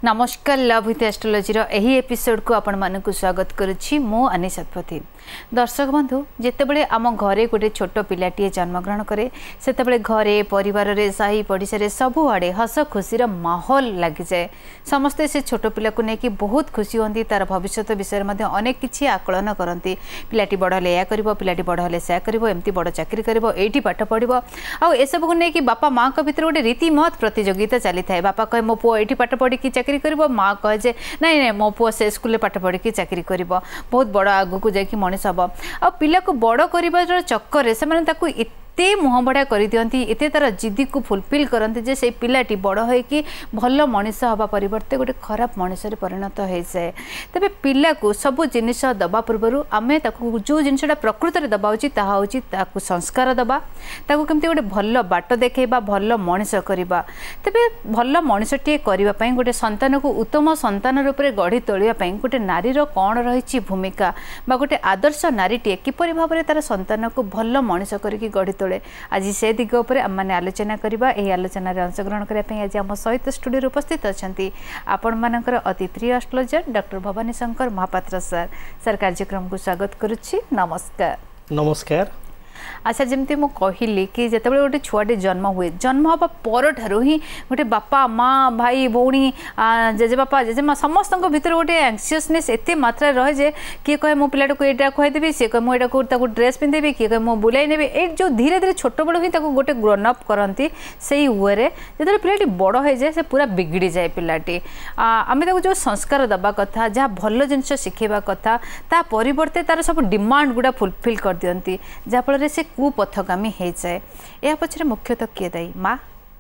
नमस्कार love with astrology यही episode को आपण मानक स्वागत करुच्ची मु अनी शतपथी। दर्शक बंधु जितेबले आम घरे गोटे छोट पिलाटीए जन्मग्रहण करे सेतेबले घरे परिवार रे साही पड़िशा सबुआड़े हस खुशीर माहौल लगी जाए। समस्ते से छोट पिला को लेकिन बहुत खुशी होती तार भविष्य विषय में अनेक किसी आकलन करती। पिलाटी बड़ हेले या कर पिलाटी बड़ हेले से एमती बड़ चाकरी कर ये पाठ पढ़ो आसबू को लेकिन बापा माँ भर गोटे रीतिमत प्रतियोगिता चली था। बापा कहे मो पुओ ये पाठ पढ़ी चाकरी कर माँ कहे जे नाई नाई मो पुओ से स्कूल पाठ पढ़ी चाकरी कर बहुत बड़ आगू को जाकि मनीष हम आ पिला को बड़ कर चक्कर से एते मुह बड़ा कर दियंती एते तार जिद्दी को फुलफिल करते जे से पिलाटी बड़ होइकी भल मनीष हवा परिवर्ते गोटे खराब मनीष परिणत हो जाए। तेबे पिला को सब जिनिस दबा पूर्व आमे ताकू जो जिनसटा प्रकृत में दबा उचित ताहा उचित ताकू संस्कार दबा ताकू केमती गोटे भल बाट देखा भल मनीष करवा। तेबे भल मनीषटे करने गोटे संतान को उत्तम संतान रूप में गढ़ी तोलिया गोटे नारीर कौन रही भूमिका बा गोटे आदर्श नारीटे किपरि भाव में तार संतान को भल मनीष करके गढ़ी तोले आज से दिग उपर आम मैंने आलोचना करवा। यही आलोचना अंशग्रहण करने आज आम सहित स्टूडियो उपस्थित अच्छा आपण मानकर अति प्रिय astrologer doctor Bhabani Shankar Mahapatra sir कार्यक्रम को स्वागत करुच्ची। नमस्कार। नमस्कार। अच्छा जमती मु कहली कि जितेबाला गोटे छुआटे जन्म हुए जन्म हाँ पर ही गोटे बापा माँ भाई भौणी जेजे बापा जेजेमा समस्त भर गोटे एंक्सियसनेस एत मात्रा रहे जे किए कहे मो पिलाटा को यहाँ खुआदेवी सी कहे मुझे ड्रेस पिंधेबी किए कहे मो बुलाई नेबी ये जो धीरे धीरे छोट बड़ ही गोटे ग्रोन अप करती से वे जो पिलाटी बड़ हो जाए से पूरा बिगड़ी जाए पिलाटी आम जो संस्कार दबा कथा जहाँ भल जिनस शिखेबा कथा ता परिवर्ते तार सब डिमांड गुड़ा फुलफिल कर दियंती जहाँफल से कुपथगामी हो जाए। या पछरे मुख्यतः किए दायी माँ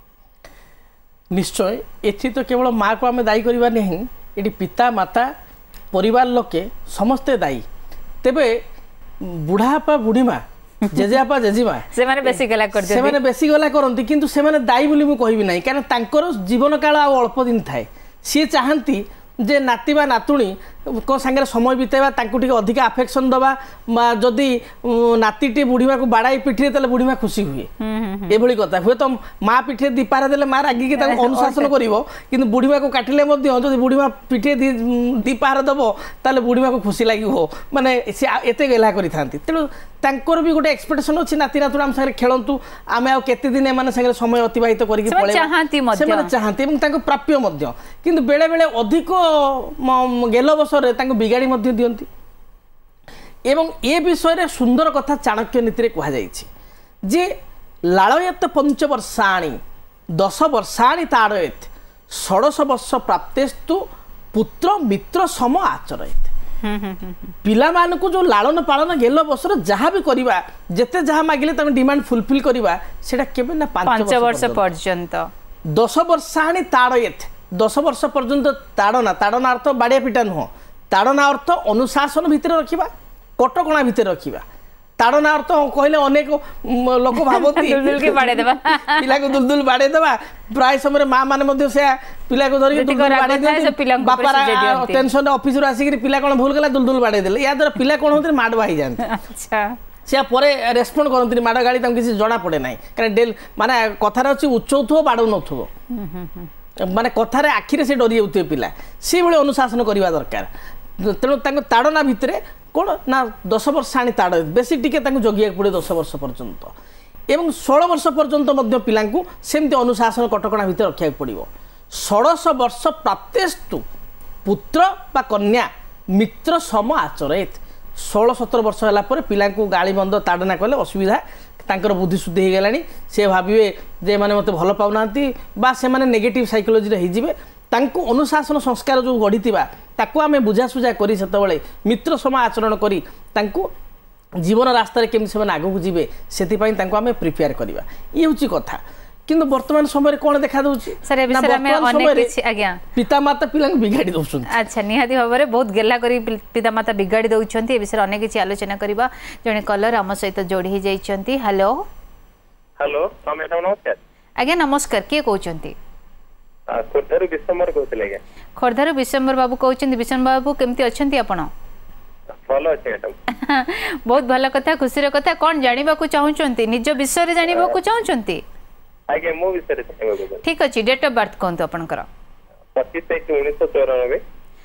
निश्चय एथि तो केवल माँ को आम दायी करवा नहीं ये पिता माता परिवार लोके समस्ते दायी। तेबे बुढ़ापा बुढ़ीमा जेजेपा जेजीमा से बेसी गला करती किंतु से दायी बोली मुझे कहबी ना कारण तांकर जीवन काल आ अल्प दिन थाए सी चाहती जे नाती बा नातुणी को सांगे समय बितेबा तांकु टिके अधिक आफेक्शन दबा जदि नातीटी बुढ़ीमा को बाड़ाई पिठी तेल बुढ़ीमा खुशी हुए ये कथा हुए तो माँ पिठी दीपार देले माँ रागिकी अनुशासन कर बुढ़ीमा को काटिले जब बुढ़ीमा पिठी दीपार दब ताले बुढ़ीमा को खुशी लगे हो माने सी एते गेला करि थांती तेणु तांकर भी गोटे एक्सपेक्टेशन अच्छी नाती नातुणी आम सागे खेलतु आम आ केते दिन एमाने सागे समय अतिबाहित करके चाहती प्राप्य किंतु बेले बेले अधिक गेल बसरे बिगाड़ी दियंती। एवं ए विषय रे सुंदर कथा चाणक्य नीति कह जे लाड़यत 5 वर्षाणि 10 वर्षाणि ताड़यत 16 वर्ष प्राप्तेस्तु पुत्र मित्र सम आचरयत। पिला मान को जो लालन पालन गेल बसर जहाँ भी करवा जेते जहाँ मागिले डिमांड फुलफिल करवा सेटा केबे ना 5 वर्ष पर्यंत 10 वर्षाणि ताड़यत 10 वर्ष पर्यंत ताड़ना अर्थ बाड़िया पिटा नुह ताड़ना अर्थ अनुशासन भितर रखा कटकणा भितर रखा ताड़ना अर्थ कहले अनेक लोक भावती पिला को दुलदुल बाड़े देवा प्राय समय माँ मैंने से पिला को धरिक बापा टेंशन ऑफिस आसिक पिला कौन भूल गला दुलदुल बाड़े देले या द्वारा पिला कौन होते माड़ बाही जाते से परे रेस्पॉन्ड करती माड़ गाड़ी किसी जना पड़े ना कारण डेल माने कथार अच्छी उच्चौथो बाड़ू नथुबो माने कथार आखिरे से डरी जाते पिला से भाई अनुशासन करवा दरकार। तेणु ताड़ना भितर कौन ना 10 वर्षाणि ताड़ बेसी टिके जगिया पड़े 10 वर्ष पर्यंत एवं 16 वर्ष पर्यंत पिला सेमती अनुशासन कटकणा भितर रखा पड़ो। 16 वर्ष प्राप्तेस्तु पुत्र बा कन्या मित्र सम आचरित 16-17 वर्ष है पिला गाड़ी बंद ताड़ना कले असुविधा तांकर बुद्धि शुद्धि हो गलानी से भाविए जे माने मते भल पाउना बा से माने नेगेटिव साइकोलॉजी रे हिजिबे तांको अनुशासन संस्कार जो गढ़ीथिबा ताको आमे बुझासुझा करी सेतबेले मित्र सम आचरण करी तांको जीवन रास्ता केमि से आगू को जीवे सेति पई तांको आमे प्रिपेयर करबा ई होची कथा। किंतु वर्तमान समय कौन देखा दूची सर ए विषय में अनेक किछि आज्ञा पिता माता पिला बिगाड़ी दउछन। अच्छा निहाती भाबरे बहुत गेला करी पिता माता बिगाड़ी दउछंती ए विषय अनेक किछि आलोचना करबा। जने कलर हम सहित जोड़ी ही जाइछंती। हेलो हेलो मैडम नमस्कार। आज्ञा नमस्कार के कहउछंती खोर्धारु विश्वम्बर कहउतले आज्ञा खोर्धारु विश्वम्बर बाबू कहउछंती। विश्वम्बर बाबू केमती अछंती आपण भलो अछि मैडम बहुत भला कथा खुशी कथा कौन जानिबा को चाहुचंती निज विषय रे जानिबा को चाहुचंती आगे मो विषय रे ठीक अछि डेट ऑफ बर्थ कोन तो आपनकर 25/1/1994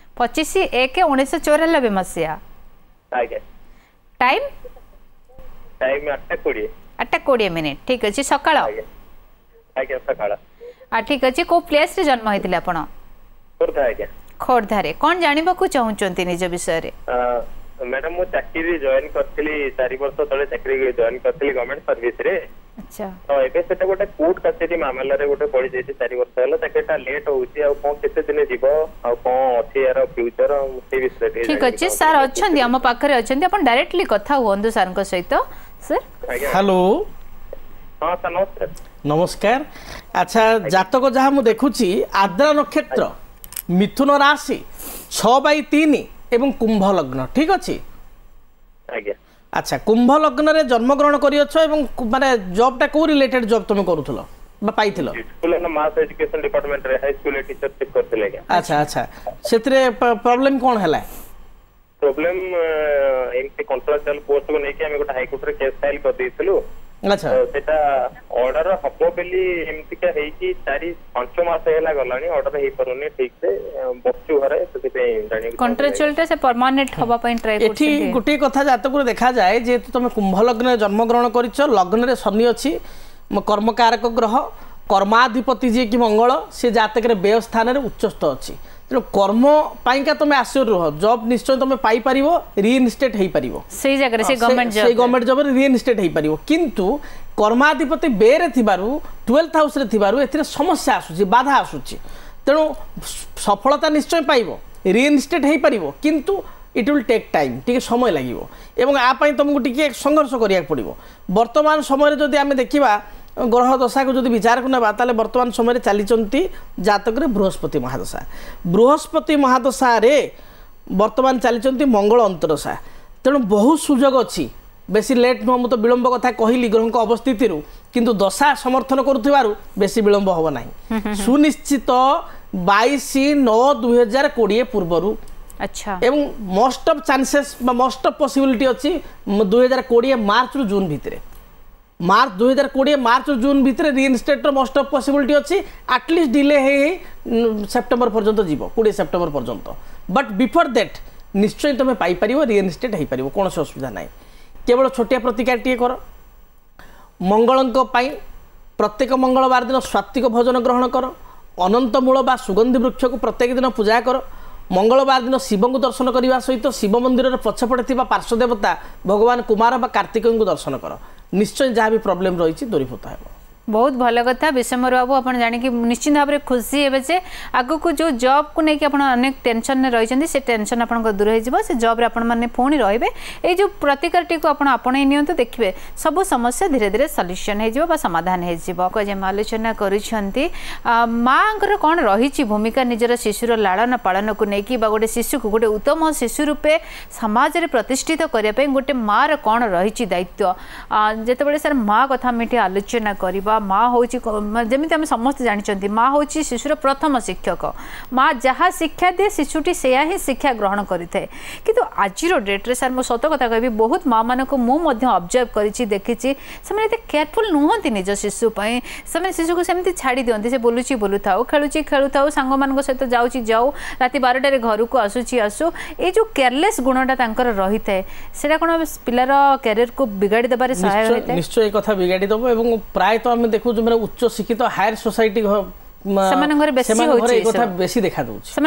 25/1/1994 मसीहा आज्ञा टाइम टाइम 8:20 8:20 ठीक अच्छे सकाळ आज्ञा सकाळ ठीक अच्छे को प्लेस रे जन्म होइतिले आपण खोर्धा आज्ञा खोर्धारे कौन जानिबा को चाहउचंती निज विषय रे मैडम मु चाकरी जॉइन करथिली 4 वर्ष तले चाकरी जॉइन करथिली गवर्नमेंट सर्विस रे अच्छा तो एबे सेटा गोटे कोर्ट कचेरी मामला रे गोटे पड़ी जाई 4 वर्ष होला चाकरीटा लेट होउची आ कोन केते दिन जीवो आ कोन अछि यार फ्यूचर से विषय रे ठीक अछि सर अछंती हम पाखरे अछंती अपन डायरेक्टली कथा हुंदु सर को सहित सर हेलो हां सर नमस्कार नमस्कार अच्छा जातक जहाँ मु देखुची आद्रा नक्षत्र मिथुन राशि 6/3 एवं कुंभ लग्न ठीक अच्छे अच्छा कुंभ लग्न रे जन्म ग्रहण करियछ एवं माने जॉब टा को रिलेटेड जॉब तुम करूथलो बा पाइथिलो स्कूल ना मास एजुकेशन डिपार्टमेंट रे हाई स्कूल टीचरशिप करथिले अच्छा अच्छा सेतरे प्रॉब्लम कोन हला प्रॉब्लम एमसी कॉन्ट्रेक्चुअल पोस्ट को नेके हम गोटा हाई कोर्ट रे केस फाइल कर देइथिलु अच्छा सेटा ऑर्डर हबो बेली एमती का हेई कि 4-5 मास हेला गलानी ऑर्डर हेई परुनी ठीक से बच्चू घरे सेति पे जानि कॉन्ट्रेक्चुअल से परमानेंट हबा पई ट्राई करछी एठी गुटे कथा जातक देखा जाए जे तुम कुंभ लग्न जन्म ग्रहण करिछ लग्न रे शनि अछि कर्मकारक ग्रह कर्माधिपति जे कि मंगल से जातक रे व्यय स्थान रे उच्चस्थ अछि तेणु कर्म पाइका तुम आश्चर्य रुह जॉब निश्चय तुम पाई पारिबो रीइनस्टेट हेई पारिबो सही जगह से गवर्नमेंट जॉब रे रीइनस्टेट हेई पारिबो किंतु कर्माधिपति बेरे थिबारु 12th हाउस रे थिबारु एथिरे समस्या आसुची बाधा आसुची तेणु सफलता निश्चय पाइबो रीइनस्टेट हेई पारिबो किंतु इट विल टेक टाइम टिके समय लागिबो एवं आ पई तुमको टिके संघर्ष करिया पड़िबो वर्तमान समय रे जदी आमे देखिबा ग्रह दशा को जब विचार को ना ताले वर्तमान समय चली जातक रे बृहस्पति महादशा रे वर्तमान चली मंगल अंतरदशा तेणु बहुत सुजोग अच्छी बेसी लेट नुह मुझे विलंब कथा कहली ग्रह को अवस्थिति किंतु दशा समर्थन करुथिबारु बेसी विलंब होब नाही सुनिश्चित 22/9/2020 पूर्वरु अच्छा एवं most of chances most of possibility अच्छी 2020 मार्च रु जून भितर मार्च 2020 मार्च जून भितर रीइनस्टेट मोस्ट ऑफ पॉसिबिलिटी अच्छी एटलिस्ट डिले हे सेप्टेम्बर पर्यंत जीव 20 सेप्टेम्बर पर्यंत बट बिफोर दैट निश्चय तुम पाई परिवो रीइनस्टेट हे परिवो कौन असुविधा ना केवल छोटिया प्रतिकार टे कर मंगलंक पाई प्रत्येक मंगलवार दिन स्वात्विक भोजन ग्रहण कर अनंत मूल बा सुगंधि वृक्ष को प्रत्येक दिन पूजा कर मंगलवार दिन शिव को दर्शन करने सहित शिव मंदिर पछपटे पार्श्वदेवता भगवान कुमार बा कार्तिक को दर्शन कर निश्चय जहाँ भी प्रॉब्लम रही दूरीभूत है बहुत भल कथा विषमर बाबू आप जानिक निश्चित भाव में खुशी हे जे आग को जो जॉब को लेकिन अनेक टेंशन में रही से टेंशन आप दूर हो जॉब मैंने पुणी रे ये जो प्रतिकार टी को आपणे नियंतु देखिए सब समस्या धीरे धीरे सल्यूशन हो समाधान हो आलोचना कर माँ कौन रही भूमिका निजर शिशुर लालन पालन को लेकिन गोटे शिशु को गोटे उत्तम शिशु रूपे समाज में प्रतिष्ठित करने गोटे माँ कौन रही दायित्व जितेबाला सर माँ कथा आम ये आलोचना करवा माँ हूँ जमी आम समस्त जानते माँ हूँ शिशुर प्रथम शिक्षक माँ जहाँ शिक्षा दिए शिशुटी से ही शिक्षा ग्रहण करें कि आज डेट्रे सर मुझे सत कथा कह बहुत माँ मान को मुझे ऑब्जर्व करी देखी से केयरफुल नुहति निज शिशुपाई से शिशु को सेमती छाड़ी दिखती से बोलुची बोलू था खेलुची खेलु था सांग मान सहित जाऊँगी जाऊ राति 12टार घर को आसूची आसू ये जो केयरलेस गुणटा रही है से कौन पिलार कैरियर को बिगाड़ी देबार सहाय होता है निश्चय कथा बिगाड़ी देव और प्रायतः आम देखु जो मैंने उच्च शिक्षित हायर सोसाइटी बेसी देखा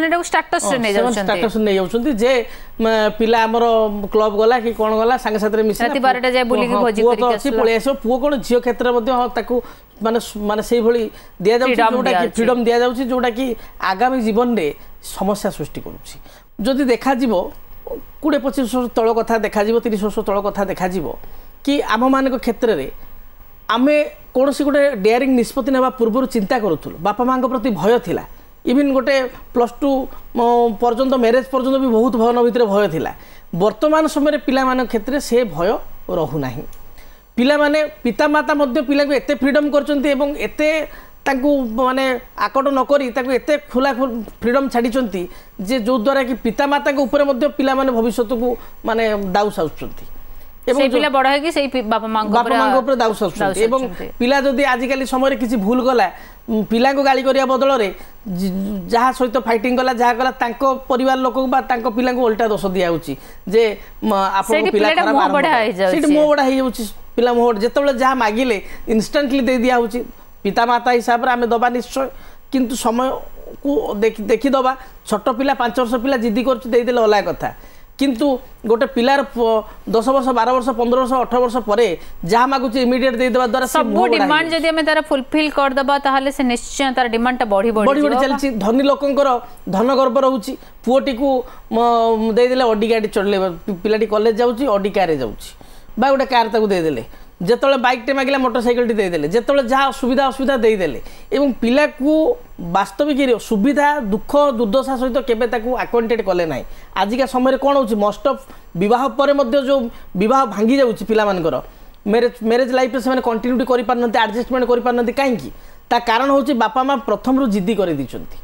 दूसरी जे पिला आमर क्लब गला कि कौन गला सांगे साथरे मिसी राति 12टा जाय बुली भोजी करी अछि पळे आसो पुओ कोन झियो क्षेत्र मध्ये ताकू माने माने सेही भली दिया जाउछि जोटा कि फ्रीडम दिया जाउछि जोटा कि आगामी जीवन रे समस्या सृष्टि करूछि जदि देखा जीवो 20-25 वर्ष तळ कथा देखा जीवो 30 वर्ष तळ कथा देखा जीवो कि आम मानक क्षेत्र रे आमे कौन गोटे डेयरिंग निष्पत्ति नेबा पूर्व चिंता करूँ बापा माँ प्रति भय थिला इवन गोटे +2 पर्यंत मैरेज पर्यंत भी बहुत भय भीतर भय थिला वर्तमान समय पिला मान क्षेत्र से भय रहुना पिला माने पिता माता मध्य पिला को एते फ्रीडम करचंती एवं एते तांकू माने आकट न करी तांकू एते खुला फ्रीडम छाड़ी जे जो द्वारा कि पिता माता ऊपर मध्य पिला माने भविष्य को माने दाऊ साउचंती সেই পিলা বড় হয় কি সেই বাপা মাଙ୍କ উপরে দাউস আସୁଛନ୍ତି ଏବଂ ପିଲା ଯଦି ଆଜିକାଲି ସମୟରେ କିଛି ଭୁଲ କଲା ପିଲାଙ୍କୁ ଗାଳି କରିବା ବଦଳରେ ଯାହା ସହିତ ଫାଇଟିଂ କଲା ଯାହା କଲା ତାଙ୍କ ପରିବାର ଲୋକଙ୍କୁ ବା ତାଙ୍କ ପିଲାଙ୍କୁ ଓଲଟା ଦୋଷ ଦିଆଯାଉଛି ଯେ ଆପଣଙ୍କ ପିଲା ଖରାପ ସେଇଠି ମୁହଁ ବଡା ହେଇଯାଉଛି ପିଲା ମୁହଁ ଯେତେବେଳେ ଯାହା ମାଗିଲେ ଇନଷ୍ଟାଣ୍ଟଲି ଦେଇ ଦିଆଯାଉଛି ପିତାମାତା ହିସାବରେ ଆମେ ଦବା ନିଶ୍ଚୟ କିନ୍ତୁ ସମୟକୁ ଦେଖିଦବା ଛୋଟ ପିଲା 5 ବର୍ଷ ପିଲା ଜିଦି କରୁଛି ଦେଇଦେଲେ ଅଲଗା କଥା କିନ୍ତୁ गोटे पिलार 10 वर्ष 12 वर्ष 15 वर्ष 18 वर्ष पर जहाँ मागुच इमिडिएट दे देबा द्वारा सब डिमांड जदी हमें तारा फुलफिल कर दबा ताहले से निश्चय तार डिमांड ता बढ़ी चलची धनी लोकंकर धन गर्व रहउची पुओटी को दे देले ऑडी गाड़ी चढ़ले पिलाटी कॉलेज जाउची ऑडी कार जाउची बा गोटे कार ताकू दे देले जेतले बाइक टे मागिला मोटरसाइकिल टी दे देले जेतले जहाँ सुविधा दे देले एवं पिला को वास्तविक सुविधा दुख दुर्दशा सहित केबे ताकू अकाउंटेड कले नाही आजिका समय कोन होची मोस्ट ऑफ विवाह पर मध्य जो विवाह भांगी जाउची पिला मानकर मैरेज लाइफ से माने कंटिन्यूटी करि पारनते एडजस्टमेंट करि पारनते काहे की ता कारण होची बापा मां प्रथम रु जिद्दी करि दिचंती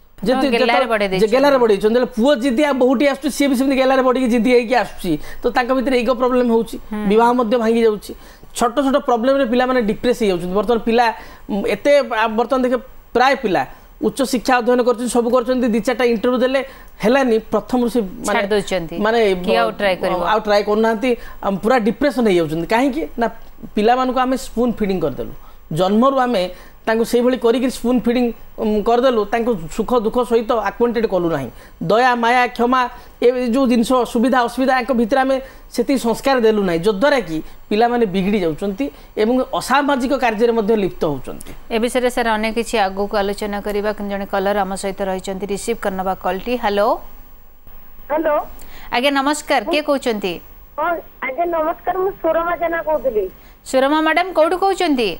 गेलारे बढ़े पुओ जिद्दी आ बहुटी आसुची सी भी सेमती गेलारे बढ़ी जिद्दी होइकी आसुची तो तांका भितर ईगो प्रॉब्लम होउची विवाह मध्य भांगी जाउची छोट छोट प्रॉब्लम रे पिला माने डिप्रेस हो जाउची वर्तमान पिला एते वर्तमान देखे प्राय पिला उच्च शिक्षा अध्ययन करछन सब करछन दी चारटा इंटरव्यू देले हेलानी प्रथम से माने आउट ट्राई करनांती पूरा डिप्रेशन हो जाउछन काहे कि ना पिला मानको आमे स्पून फीडिंग कर देलु जन्मरु आमे तांको से भली करी स्पून फीडिंग कर देलु तांको सुख दुख सहित अक्वेंटेड कलु नाही दया माया क्षमा ए जो जिंस सुविधा असुविधा एक भितर आमे सेती संस्कार देलु नाही जद्वारा कि पिला माने बिगड़ी जाउचंती एवं असामाजिक कार्य रे मध्ये लिप्त होउचंती ए विषय सर अनेक किछि आगु को आलोचना करिबा कि जने कलर हम सहित रहिचंती रिसीव करनबा कॉलटी हेलो हेलो आगे नमस्कार के कहउचंती हां आगे नमस्कार मु सुरमा जना कहउतली सुरमा मैडम कोठु कहउचंती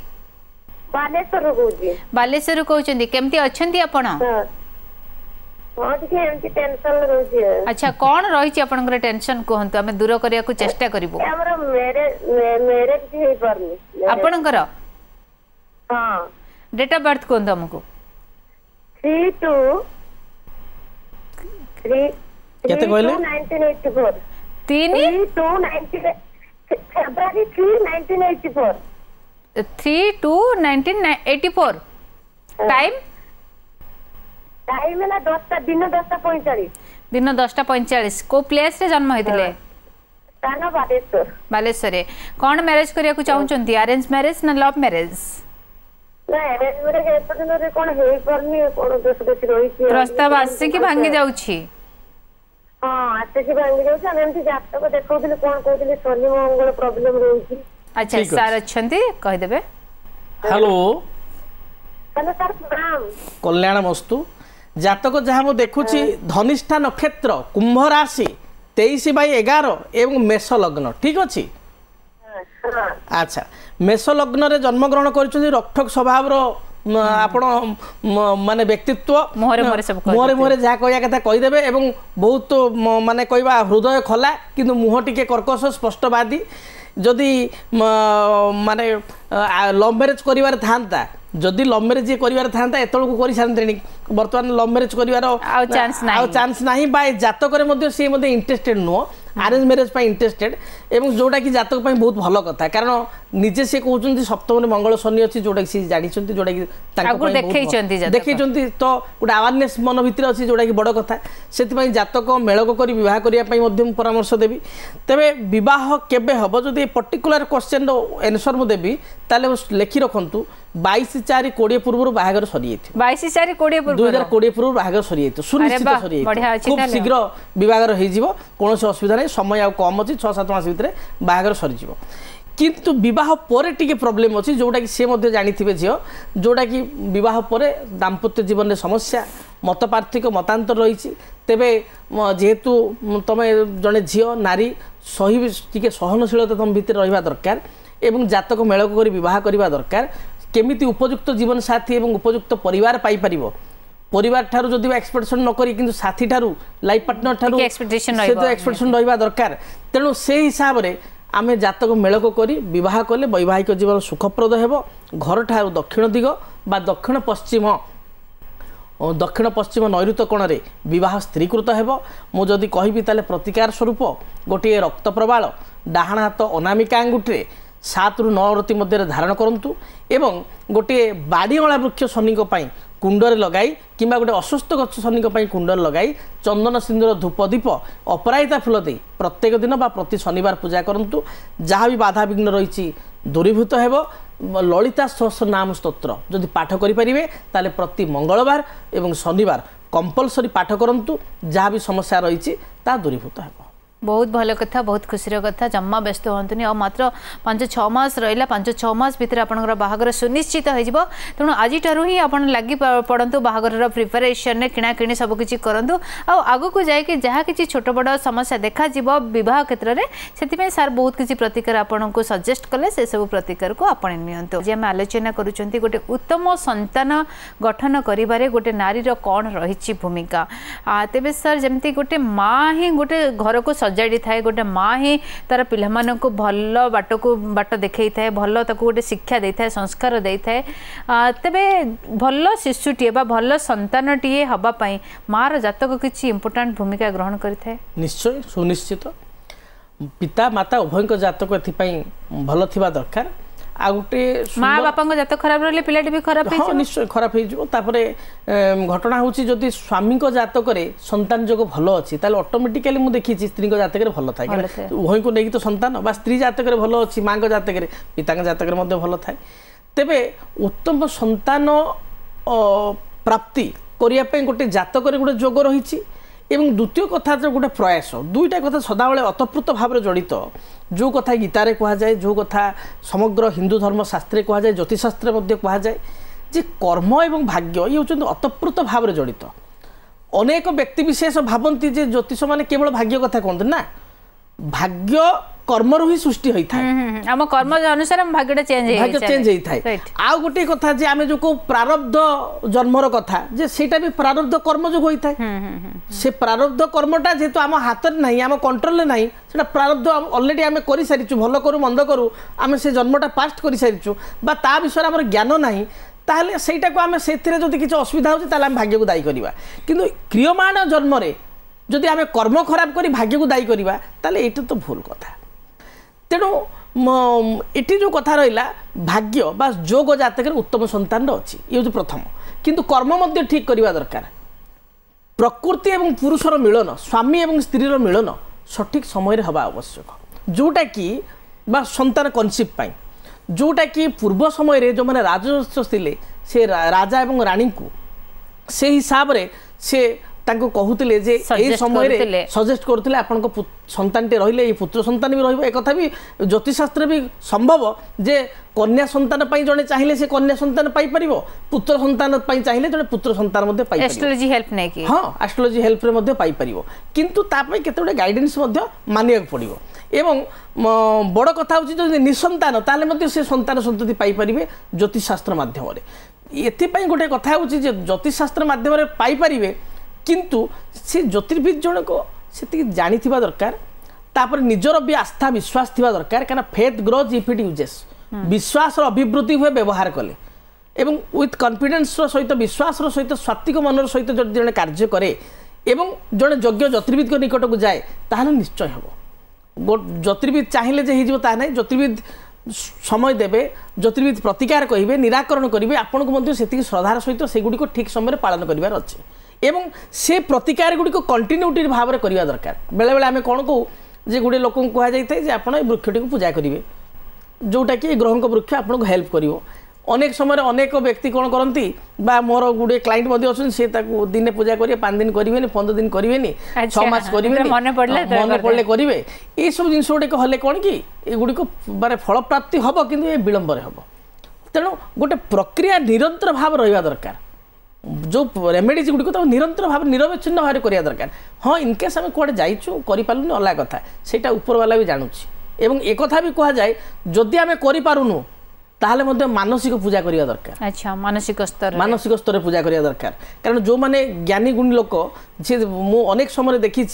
बालेश्वर कहउचंती केमती अछंती आपण हां ठीक है एमती टेंशन रहउची अच्छा कोन रहिची आपनकर टेंशन कहंतु हमें दूर करिया को चेष्टा करिवो हमरा मैरिज हे परनी आपनकर हां डेट ऑफ बर्थ कहंतु हमको 32 केते कहले 1984 February 3 1984 3/2/1984 टाइम टाइम है 10 दिन 10:45 को प्लेस रे जन्म होइतिले ताना बालेश्वर कौन मैरिज करिया को चाहउचंती अरेंज मैरिज ना लव मैरिज ना अरेंज मैरिज एपदिन रे कोन हेई परनी कोन दोष दोष रहिछि प्रस्ताव आसे कि भांगी जाउछि हां आसे कि भांगी जाउछि हम एमती जातक देखौदिले कोन कहदिले शनि मंगल प्रॉब्लम रहिछि अच्छा सर अच्छंती कह देबे हेलो हेलो सर प्रणाम कल्याण मस्तु जातक जहाँ मु देखुची धनिष्ठा नक्षत्र कुंभ राशि 23/11 एवं मेष लग्न ठीक अच्छी अच्छा मेष लग्न रे जन्म ग्रहण कर रक्षक स्वभाव आपण माने व्यक्तित्व मोहरे जहाँ कह कथा कहीदेवे एवं बहुत माने कहवा हृदय खोला किंतु मुह टिके कर्कश स्पष्टवादी जदि माने लव मैरेज करिवार थांता जदि लव मैरेज ये करिवार थांता एतळ को करि सानतेनी वर्तमान लव मैरेज करिवार आउ चांस नाही बाय जातक रे मध्ये से मध्ये इंटरेस्टेड नो अरेंज मैरेज पा इंटरेस्टेड एवं जोटा कि जातक पा बहुत भलो कथा कारण निजे से कहउचंती सप्तम में मंगल शनि अछि जोटा कि जानिचंती जोटा कि ताको देखैचंती तो गोटे अवेयरनेस मन भितर अछि जोटा कि बड़ कथा सेति पई जातक मेलक करी विवाह करिया पई मध्यम परामर्श देबी तबे विवाह केबे हबो जदि पर्टिकुलर क्वेश्चन रो आंसर मु देबी ताले लेखि रखंतु 22/4/20 पूर्व बाहागर सरी 22/4/20 पूर्व 2020 पूर्व बाहागर सरी सुनिश्चित सरी खूब शीघ्र विवाहर हो जीवो कोनोसी असुविधा नै समय आ कम अछि 6-7 मास भितर बाहागर सरी जीवो किंतु विवाह परे टिके प्रॉब्लम अछि जोटा कि से मध्ये जानिथिबे जियो जोटा कि विवाह परे दाम्पत्य जीवन रे समस्या मत पार्थिक मतांतर रहिछि तेबे जेहेतु तमे जने झियो नारी सही टिके सहनशीलता तम भितर रहिबा दरकार एवं जातक मेलक करी विवाह करबा दरकार केमिति उपयुक्त जीवन साथी एवं उपयुक्त परिवार पाई परिबो परिवार ठारू जदि एक्सपेक्टेशन न करी किंतु साथी ठारू लाइफ पार्टनर ठारू एक्सपेक्टेशन रहिबा दरकार तेनु से हिसाब रे आमे जातक मेलक करी विवाह कले वैवाहिक जीवन सुखप्रद हेबो घर ठारू दक्षिण दिग बा दक्षिण पश्चिम नैऋत कोण रे विवाह स्त्रीकृत हेबो मु जदि कहिबी ताले प्रतिकार स्वरूप गोटे रक्त प्रवाल डाहाण हाथ अनामिका आंगुठी 7 ରୁ 9 रति मध्य धारण करूँ एवं गोटे बाड़ीअला वृक्ष शनि कुंडरे लगाई कि गोटे अस्वस्थ गछ शनि कुंडर लगाई चंदन सिंदूर धूप दीप अपराजिता फूल दे प्रत्येक दिन बा प्रति शनिवार पूजा करूँ जहाँ भी बाधा विघ्न रही दूरीभूत हेब ललिता सहस्र नाम स्तोत्र जदि पाठ करें ताले प्रति मंगलवार एवं शनिवार कंपलसरी पाठ करूँ जहाँ भी समस्या रही दूरीभूत हेब बहुत भल कथा बहुत खुशी कथा जम्मा व्यस्त हूँ और मात्र 5-6 मास रहा 5-6 मास भितर आपंकर बाहागर सुनिश्चित हो तेणु आज ही आप लगी पड़तु बाहागर प्रिपेरेसन किणाकिणी सबकि करूँ आग को जाकि जहाँ कि छोट बड़ समस्या देखा बह क्षेत्र में से सार बहुत किसी प्रतिकार आपन को सजेस्ट कले से सब प्रतिकार को आपण नियंतु जे आम आलोचना करुँच गोटे उत्तम संतान गठन करिबारे गोटे नारीर कौन रही भूमिका तेबे सर जमती गोटे माँ ही गोटे घर को सजाड़ी थाए गोटे माँ ही तार पिला को भल बाट देखई थाए भल ताको गोटे शिक्षा दे थाए संस्कार दे थाए तेबे भल शिशुटीए बा भल संतानटीए हबा पई मार जातक किछि इंपोर्टेंट भूमिका ग्रहण करि थाए निश्चय सुनिश्चित पिता माता उभय जातक एथि भल थिबा दरकार आ गोटे माँ बापा जातक खराब रही पिलाटी भी खराब हाँ निश्चय खराब हो घटना हूँ जदि स्वामी जातक संतान जोग भल अच्छी ऑटोमेटिकली मुझे देखी स्त्री जातक भल थाए उभय को लेकिन तो संतान बा स्त्री जातक भल अच्छी माँ जातक पिता जातक भल थाए तेबे उत्तम संतान प्राप्ति करने गोटे जातक गोटे जोग रही एवं द्वितीय कथा गोटे प्रयास दुईटा कथा सदाबले अतप्रुत भाव जड़ित जो कथा गीतारे कह जाए जो कथा समग्र हिंदू धर्म शास्त्रे कह जाए ज्योतिषशास्त्र कह जाए जे कर्म एवं भाग्य ये हूँ अतप्रुत भाव जड़ित अनेक व्यक्ति विशेष भावती जे ज्योतिष माने केवल भाग्य कथा कहते ना भाग्य कर्म ही सृष्टि होता है आम कर्म अनुसार भाग्य चेंज होता है आ गोटे कथा जे आमे जो को प्रारब्ध जन्मर कथा जे सेटा भी प्रारब्ध कर्म जो होता है से प्रारब्ध कर्मटा जेहेतु आम हाथ में नहीं आम कंट्रोल नहीं सेटा प्रारब्ध ऑलरेडी आमे करि सारिछु भलो करू मंद करू आमे से जन्मटा पास्ट करि सारिछु बा ता विषय हमर ज्ञान नहीं ताहले सेटा को आमे सेथिरे जदि किछ असुविधा होछि ताहले आमे भाग्य को दायी करिवा किंतु क्रियमाण जन्म रे जदि आमे कर्म खराब करी भाग्य को दायी करिवा ताहले एटा तो भूल कथा तेणु ये जो कथा रहा भाग्य बा जोग जातक उत्तम संतान अच्छी ये हूँ प्रथम किंतु कर्म मध्य ठीक करवा दरकार प्रकृति एवं पुरुषर मिलन स्वामी एवं स्त्रीर मिलन सठिक समय हवा आवश्यक जोटा कि बा संतान कनसीप पाई जोटा कि पूर्व समय जो मैंने राजवंश थे से राजा एवं रानी को से हिसाब से से तांको कहूतिले जे ए समय रे सजेस्ट करथिले आपन को संतान टे रहिले ए पुत्र संतान भी रहइबो ए कथा भी ज्योतिष शास्त्र भी संभव जे कन्या संतान पई जने चाहिले से कन्या संतान पाई परिबो पुत्र संतान पई चाहिले जने पुत्र संतान मध्ये पाई परिबो एस्ट्रोलॉजी हेल्प नै कि हां एस्ट्रोलॉजी हेल्प रे मध्ये पाई परिबो किंतु ता पई केते गाइडेंस मध्ये मानिया पड़िबो एवं बड़ कथा होची जो निसंतान ताले मध्ये से संतान संतति पाई परिबे ज्योतिष शास्त्र माध्यम रे एथि पई गोटे कथा होची जे ज्योतिष शास्त्र माध्यम रे पाई परिबे किंतु से ज्योतिर्विद जन को से जानी दरकार तापर निजर भी आस्था विश्वास थिबा दरकार कारण faith grows if it uses विश्वास अभिवृद्धि हुए व्यवहार कले एवं विथ कॉन्फिडेंस सहित विश्वास सहित स्वात्विक मनर सहित जड़े कार्य करे एवं जड़े यज्ञ ज्योतिर्विद निकट को जाए ताहले निश्चय हम ज्योतिर्विद चाहिए जे हो ता नहीं ज्योतिर्विद समय देवे ज्योतिर्विद प्रतिकार कहे निराकरण करेंगे आपन को से श्रद्धार सहित सेगुड़ी ठीक समय पालन करार अच्छे एवं से प्रतिकार गुड़ी को कंटिन्यूटी भाव में करवा दरकार बेले बेले आम कौन कहूँ जे गोटे लोक कह जाए आप वृक्षटी को पूजा करेंगे जोटा कि ग्रह वृक्ष आपको हेल्प कर अनेक समय अनेक व्यक्ति कौन करती मोर गोटे क्लाइंट अच्छे दिन पूजा करेंगे 5 दिन करेंगे 15 दिन करेंगे 6 मास करेंगे मन पड़े करेंगे ये सब जिन गोटे कहले कौन कि गुड़ी को माने फल प्राप्ति हम कि विलंब हम तेणु गोटे प्रक्रिया निरंतर भाव रहा दरकार जो रेमेडीज गुड़ी को निरंतर भाव निरवच्छिन्न भाव करवा दरकार हाँ इनकेस आम कौटे जाइचु करूँ अलग कथा सेटा ऊपर वाला भी जानूँ एवं एक कथा भी कह जाए जदि आम करूँ ताहले मध्य मानसिक पूजा करवा दरकार अच्छा मानसिक स्तर पूजा करवा दरकार कारण जो माने ज्ञानी गुणी लोक जे मु अनेक समय देखी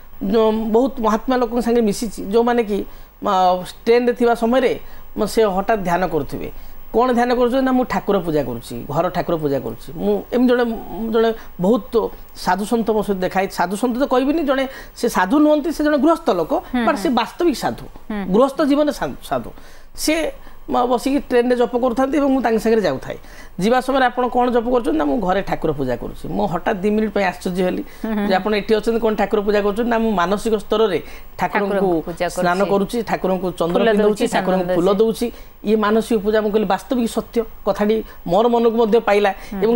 बहुत महात्मा लोक संगे मिसी जो माने कि ट्रेन रे थिबा समय रे से हठात ध्यान करुथिबे कौन ध्यान करूँ ना ठाकुर पूजा करुँची घर ठाकुर पूजा करुँची मुझे जड़े जड़े बहुत साधु सन्त मो सहित देखाई साधु सन्त तो कहबी जड़े से साधु नुहति से जड़े गृहस्थ लोक बट से वास्तविक साधु गृहस्थ जीवन साधु से बसिक ट्रेन में जप करूँ जाऊँ जीवा समय आप कौन जप कर घरे ठाकुर पूजा करुँची मो हठात 2 मिनिट आश्चर्य हेली आपड़ ये अच्छे कौन ठाकुर पूजा कर मानसिक स्तर में ठाकुर को स्नान करुँची ठाकुर को चंद्र पिंधुची ठाकुर को फूल दूसरी ये मानसिक पूजा मुझे कहली वास्तविक सत्य कथाटी मोर मन को पाइला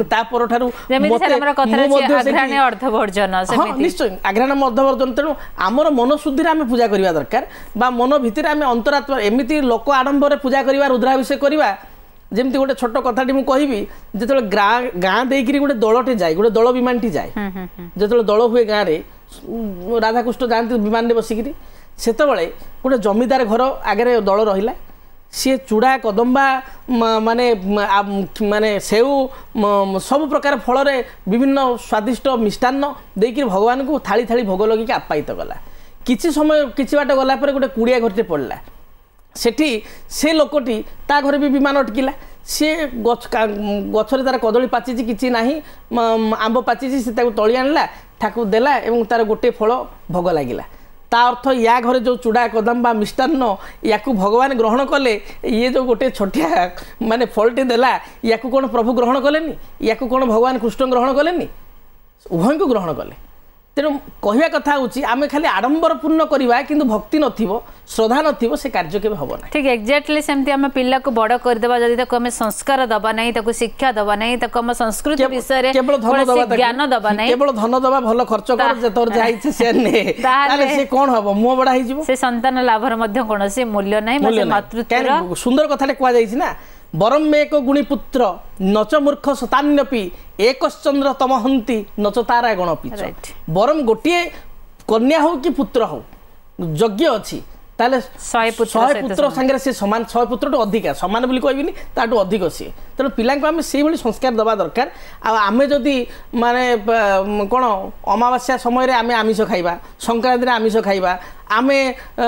निश्चय आघ्राण अर्धवर्जन तेणु आमर मन शुद्धि आम पूजा करवा दरकार मन भितर आम अंतरात्मा एमती लोक आडंबर पूजा करवा रुद्राभिषेक करवा जमती गोटे छोट कथाटी मुझे कहबी जो गाँ देकर गोटे दलटे जाए गोटे दल विमानटी जाए जो दल हुए गाँव में राधाकृष्ण जाती विमान बसिकी से गोटे जमीदार घर आगे दल रहा सी चूड़ा कदम्बा माने माने सेऊ सब प्रकार फल विभिन्न स्वादिष्ट मिष्टान्न देकर भगवान को थाली थाली भोग लगे आप्यायित गला किसी समय किसी बाट गला गोटे कुड़िया घरटे पड़ला सेठी से लोकटी ता घरे भी विमान अटकिला सी गछरे तार कदली पाची किसी ना आंब पाची से तली आणला ठाकुर देला एवं तार गोटे फल भोग लगिला ता अर्थ या घरे जो चूड़ा कदम्बा मिष्टान्न या भगवान ग्रहण कले ये जो गोटे छोटिया माने फलटे देला या कौन प्रभु ग्रहण कलेनी या कौन भगवान कृष्ण ग्रहण कलेनी उभय को ग्रहण कले तेणु कहवा कथा होची आमे खाली आडंबर पूर्ण करवा किंतु भक्ति नथिबो श्रद्धा नथिबो से कार्य केबे हबो ना ठीक एक्जेक्टली सेमती आमे पिल्ला को बड़ कर देबा जदी तक आमे संस्कार दबा नहीं तक शिक्षा दबा नहीं तक आमे संस्कृति विषय रे केवल धन दबा ज्ञान दबा नहीं केवल धन दबा भलो खर्च कर जे तोर जाई छे से ने ताले से कोन हबो मुंह बडा हि जिवो से संतान लाभर मध्ये कोनोसी मूल्य नहीं मातृत्व सुंदर कथाटे कुआ जाई छी ना बरम में एक गुणी पुत्र नच मूर्ख शतान्यपि एकश्चंद्र तमहंती नच तारा गणपि बरम गोटे कन्या हो कि पुत्र हो यज्ञ अच्छी ताले 100 पुत्र संगे से समान 100 पुत्र तो अधिक समान बोली कहबिनी ताटू अधिक सी तेणु पिला आम से भाई संस्कार दबा दरकार आमे जदि माने कौन अमावास्या समय आमे आमिष खाइबा संक्रांति आमिष खाइबा आमे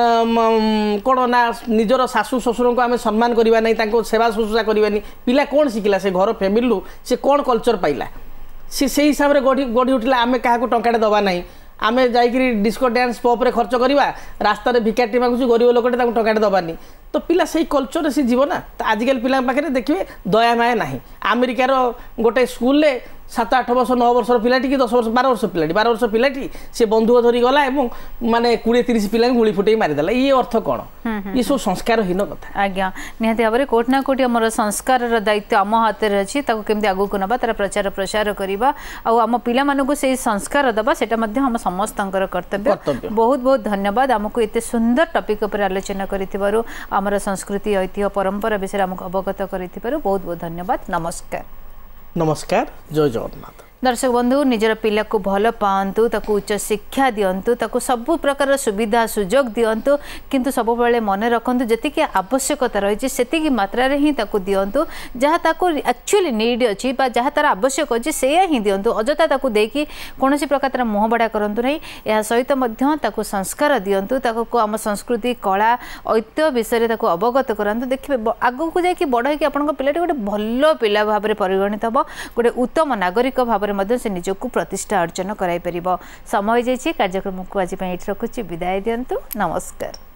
कौन ना निजर शाशु ससुर को आमे सम्मान करवा नहीं सेवा शुश्रूषा करवानी पिला कौन शिखला से घर फैमिली से कौन कल्चर पाइला से हिसाब से गढ़ी उठला आमे क्या टंकाटे दबा नहीं आमे जाइकरी डिस्को डांस पॉप रे खर्च करवा रास्ता रे भिकाटी मागुची गरीब लोकटे ताको टंकाटे दबानी तो पिला सही कल्चर से जीव ना तो आजिकल पिला पाखे देखिए दया माया ना अमेरिकार गोटे स्कूल रे 7-8 वर्ष 9 वर्ष पिलाटी कि 10 वर्ष 12 वर्ष पिलाटी 12 वर्ष पिलाटी से बंधुक धरी गला एवं माने 20-30 पिला गुली फुटे मारिदेला ये अर्थ कौन ये सब संस्कारहीन कथा आज्ञा निहाती भाव में कोट ना कोटी आम संस्कार दायित्व आम हाथ में अच्छी केमती आगू को नवा तार प्रचार प्रसार करवा आम पिला से संस्कार दबा सेटा आम समस्त कर्तव्य बहुत बहुत धन्यवाद आमको एत सुंदर टॉपिक पर आलोचना करिथिबारु आमर संस्कृति ऐतिह्य परंपरा विषय आमको अवगत करिथिबारु बहुत बहुत धन्यवाद नमस्कार नमस्कार जय जगन्नाथ दर्शक बंधु निजर पिला को भल पातु ताकू उच्च शिक्षा दिंतु ताकू सबु प्रकार सुविधा सुजोग दिंतु किंतु सब बेले मन रखु जी आवश्यकता रही से मात्रा ही ताकू दिंतु जहाँ ताकू एक्चुअली नीड अच्छी जहाँ तार आवश्यक अच्छी से ही दिंतु अजथा ताकू देकी कौन प्रकार तार मुँह बड़ा करंतु नहीं यह सहित ताकू संस्कार दिंतु ताकू आम संस्कृति कला ऐतिह्य विषय ताकू अवगत करांतु देखिए आगू को जाकि बड़ होगी आपन पिलाटी गोटे भल पिला भाव में परिगणित हम गोटे उत्तम नागरिक भाव से निजक प्रतिष्ठा अर्जन कराई परिबो समय जाइए कार्यक्रम को आज रखुची विदाय दिंतु नमस्कार।